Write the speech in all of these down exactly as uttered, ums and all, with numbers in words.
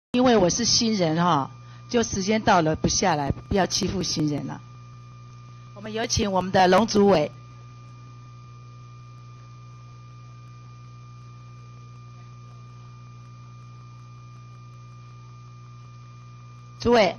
因为我是新人哈，就时间到了不下来，不要欺负新人了。我们有请我们的龙主委。主委，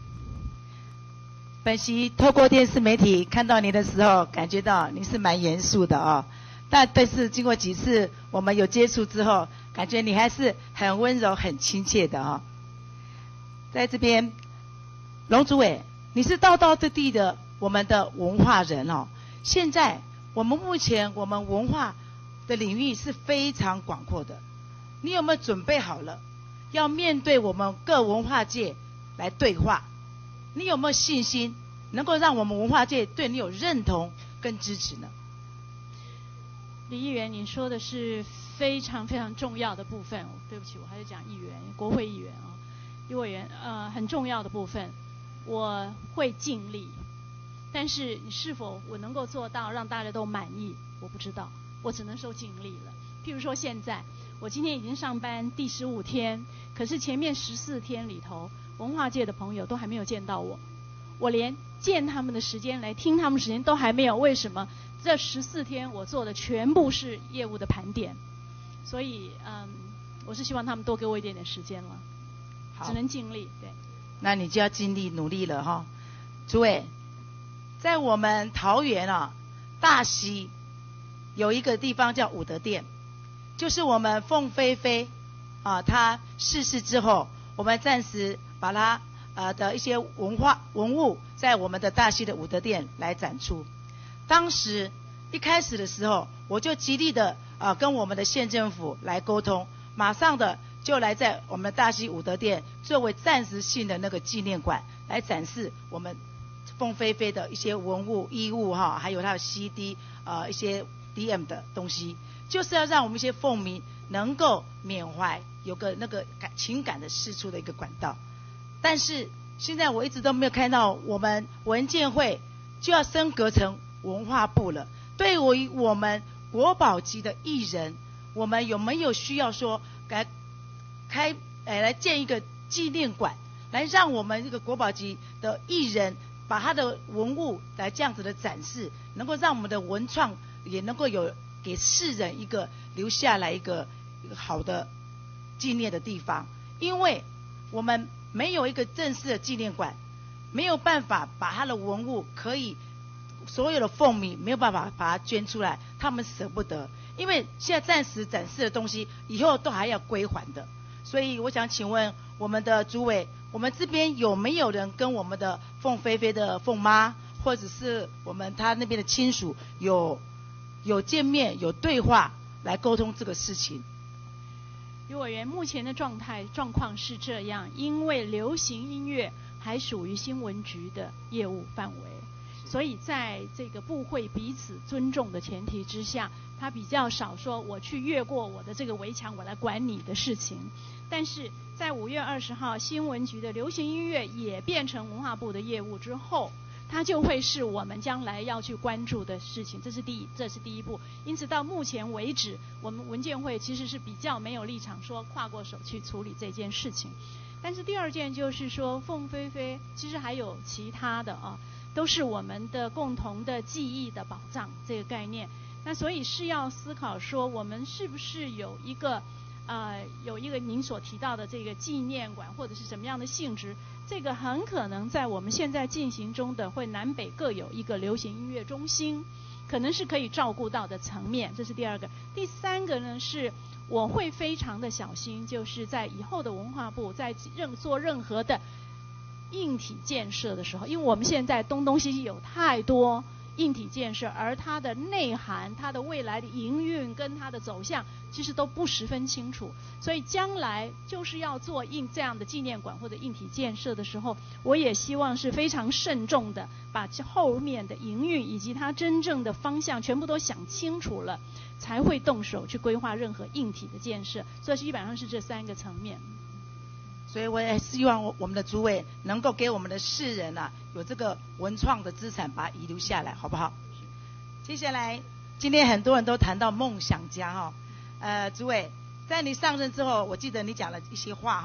本席透过电视媒体看到您的时候，感觉到您是蛮严肃的哦。但但是经过几次我们有接触之后，感觉你还是很温柔、很亲切的哦。在这边，龙主委，你是道道地地的我们的文化人哦。现在我们目前我们文化的领域是非常广阔的，你有没有准备好了要面对我们各文化界来对话？你有没有信心能够让我们文化界对你有认同跟支持呢？ 李议员，你说的是非常非常重要的部分。对不起，我还是讲议员，国会议员啊，议委员，呃，很重要的部分，我会尽力。但是是否我能够做到让大家都满意，我不知道，我只能说尽力了。譬如说现在，我今天已经上班第十五天，可是前面十四天里头，文化界的朋友都还没有见到我，我连见他们的时间、来听他们时间都还没有。为什么？这十四天我做的全部是业务的盘点，所以嗯，我是希望他们多给我一点点时间了，只能尽力。对， 那你就要尽力努力了哈。诸位，在我们桃园啊大溪有一个地方叫武德殿，就是我们凤飞飞啊她逝世之后，我们暂时把她呃的一些文化文物在我们的大溪的武德殿来展出。当时一开始的时候，我就极力的呃跟我们的县政府来沟通，马上的就来在我们的大溪武德殿作为暂时性的那个纪念馆来展示我们凤飞飞的一些文物衣物哈，还有它的 C D 呃一些 D M 的东西，就是要让我们一些凤迷能够缅怀，有个那个感情感的释出的一个管道。但是现在我一直都没有看到我们文建会就要升格成文化部了。对于我们国宝级的艺人，我们有没有需要说来开呃来建一个纪念馆，来让我们这个国宝级的艺人把他的文物来这样子的展示，能够让我们的文创也能够有给世人一个留下来一个一个好的纪念的地方。因为我们没有一个正式的纪念馆，没有办法把他的文物可以所有的凤迷没有办法把它捐出来，他们舍不得，因为现在暂时展示的东西以后都还要归还的。所以我想请问我们的主委，我们这边有没有人跟我们的凤飞飞的凤妈，或者是我们他那边的亲属有有见面有对话来沟通这个事情？ 幼儿园目前的状态状况是这样，因为流行音乐还属于新闻局的业务范围，所以在这个部会彼此尊重的前提之下，他比较少说我去越过我的这个围墙，我来管你的事情。但是在五月二十号，新闻局的流行音乐也变成文化部的业务之后，它就会是我们将来要去关注的事情，这是第一，这是第一步。因此到目前为止，我们文建会其实是比较没有立场说跨过手去处理这件事情。但是第二件就是说，凤飞飞其实还有其他的啊，都是我们的共同的记忆的宝藏这个概念。那所以是要思考说，我们是不是有一个呃有一个您所提到的这个纪念馆，或者是什么样的性质？这个很可能在我们现在进行中的会南北各有一个流行音乐中心，可能是可以照顾到的层面，这是第二个。第三个呢是我会非常的小心，就是在以后的文化部在任做任何的硬体建设的时候，因为我们现在东东西西有太多硬体建设，而它的内涵、它的未来的营运跟它的走向其实都不十分清楚，所以将来就是要做硬这样的纪念馆或者硬体建设的时候，我也希望是非常慎重的把后面的营运以及它真正的方向全部都想清楚了，才会动手去规划任何硬体的建设。所以基本上是这三个层面。 所以我也希望我们的主委能够给我们的世人啊，有这个文创的资产，把它遗留下来，好不好？接下来，今天很多人都谈到梦想家哈，呃，主委，在你上任之后，我记得你讲了一些话哈，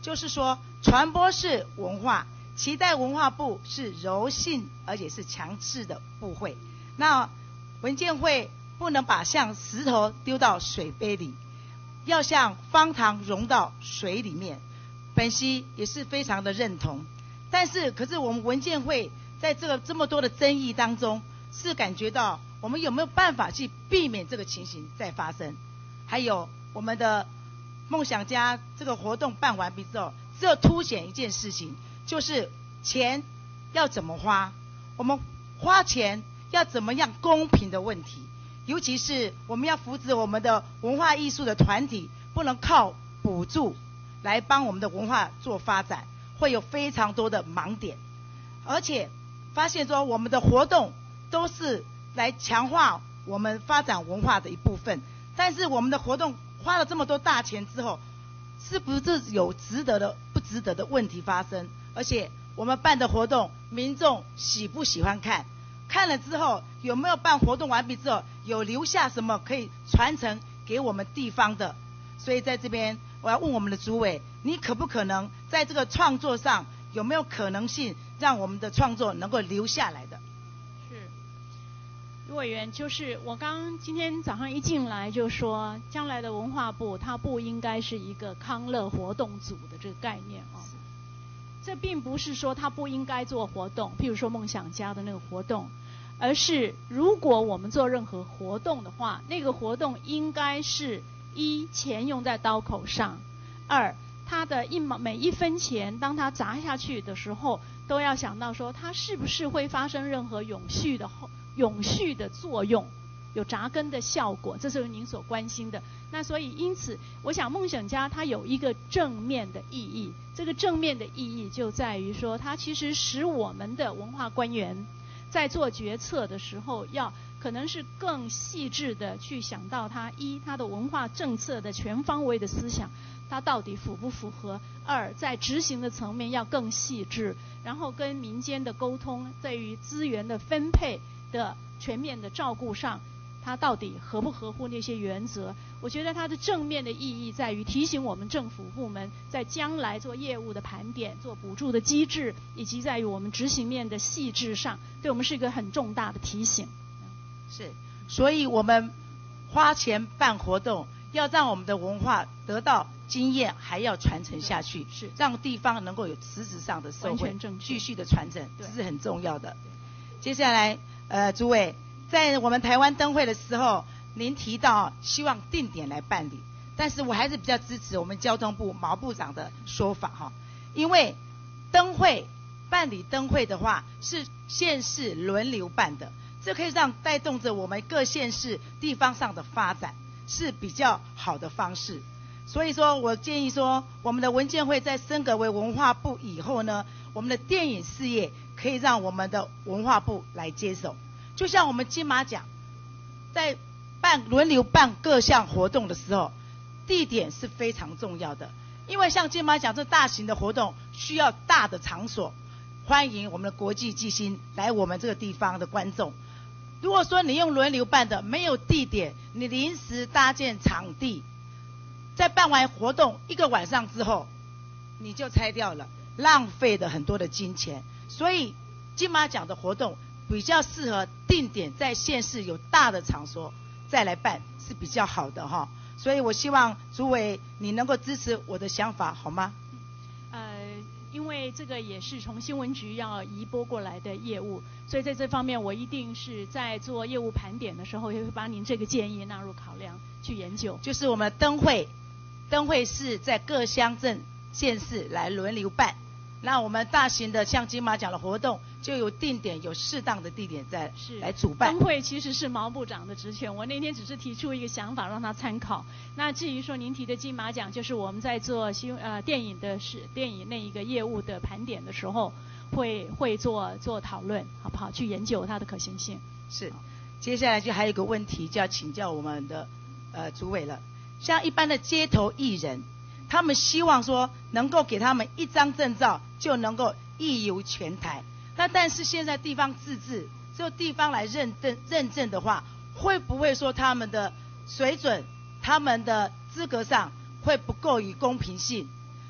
就是说传播式文化，期待文化部是柔性而且是强势的部会。那文建会不能把像石头丢到水杯里，要像方糖融到水里面。本席也是非常的认同。但是可是我们文建会在这个这么多的争议当中，是感觉到我们有没有办法去避免这个情形再发生。还有我们的梦想家这个活动办完毕之后，只有凸显一件事情，就是钱要怎么花，我们花钱要怎么样公平的问题。尤其是我们要扶持我们的文化艺术的团体，不能靠补助来帮我们的文化做发展，会有非常多的盲点。而且发现说我们的活动都是来强化我们发展文化的一部分，但是我们的活动花了这么多大钱之后，是不是有值得的不值得的问题发生？而且我们办的活动民众喜不喜欢看，看了之后有没有办活动完毕之后有留下什么可以传承给我们地方的。所以在这边我要问我们的主委，你可不可能在这个创作上有没有可能性让我们的创作能够留下来的？ 是，卢委员，就是我刚今天早上一进来就说，将来的文化部它不应该是一个康乐活动组的这个概念哦。这并不是说它不应该做活动，譬如说梦想家的那个活动，而是如果我们做任何活动的话，那个活动应该是一钱用在刀口上，二它的一毛每一分钱，当它砸下去的时候，都要想到说它是不是会发生任何永续的永续的作用，有扎根的效果，这是您所关心的。那所以因此，我想梦想家它有一个正面的意义，这个正面的意义就在于说，它其实使我们的文化官员在做决策的时候，要可能是更细致的去想到它一它的文化政策的全方位的思想，它到底符不符合；二在执行的层面要更细致，然后跟民间的沟通，在于资源的分配的全面的照顾上，它到底合不合乎那些原则。我觉得它的正面的意义在于提醒我们政府部门在将来做业务的盘点、做补助的机制，以及在于我们执行面的细致上，对我们是一个很重大的提醒。 是，所以我们花钱办活动，要让我们的文化得到经验，还要传承下去， 是让地方能够有实质上的社会继续的传承，这是很重要的。接下来，呃，主委，在我们台湾灯会的时候，您提到希望定点来办理，但是我还是比较支持我们交通部毛部长的说法哈，因为灯会办理灯会的话是县市轮流办的，这可以让带动着我们各县市地方上的发展，是比较好的方式。所以说我建议说，我们的文建会在升格为文化部以后呢，我们的电影事业可以让我们的文化部来接手。就像我们金马奖在办轮流办各项活动的时候，地点是非常重要的，因为像金马奖这大型的活动需要大的场所，欢迎我们的国际巨星来我们这个地方的观众。如果说你用轮流办的，没有地点，你临时搭建场地，在办完活动一个晚上之后你就拆掉了，浪费了很多的金钱。所以金马奖的活动比较适合定点在县市有大的场所再来办是比较好的哈。所以我希望主委你能够支持我的想法好吗？ 呃，因为这个也是从新闻局要移拨过来的业务，所以在这方面我一定是在做业务盘点的时候，也会把您这个建议纳入考量去研究。 就是我们的灯会，灯会是在各乡镇县市来轮流办，那我们大型的像金马奖的活动就有定点有适当的地点在来主办。 灯会其实是毛部长的职权，我那天只是提出一个想法让他参考。那至于说您提的金马奖，就是我们在做新呃电影的是电影那一个业务的盘点的时候，会会做做讨论，好不好？去研究它的可行性。 是，接下来就还有一个问题就要请教我们的呃主委了。像一般的街头艺人，他们希望说能够给他们一张证照就能够一游全台。那但是现在地方自治，只有地方来认证认证的话，会不会说他们的水准、他们的资格上会不够于公平性？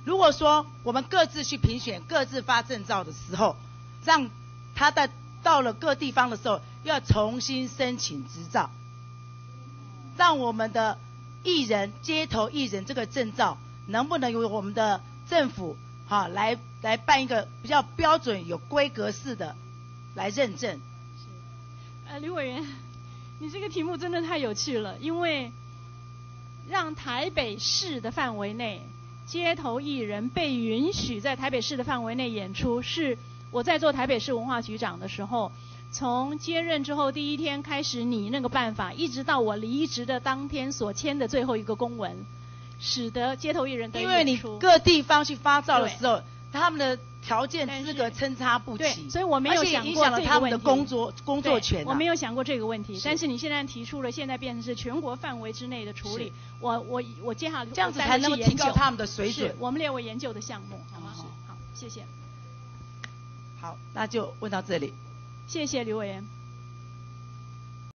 如果说我们各自去评选、各自发证照的时候，让他在到了各地方的时候要重新申请执照，让我们的艺人、街头艺人这个证照能不能由我们的政府哈来来办一个比较标准、有规格式的来认证？ 是，呃，吕委员，你这个题目真的太有趣了，因为让台北市的范围内街头艺人被允许在台北市的范围内演出，是我在做台北市文化局长的时候，从接任之后第一天开始拟那个办法，一直到我离职的当天所签的最后一个公文，使得街头艺人得以演出。 因为你各地方去发照的时候，他们的条件资格参差不齐， 所以我没有想过影响了他们的工作工作权、啊。 我没有想过这个问题，但是你现在提出了，现在变成是全国范围之内的处理，我我我接下来这样子才能够提高他们的水准， 我们列为研究的项目，好吗？好，谢谢。 好，那就问到这里。 谢谢吕委员。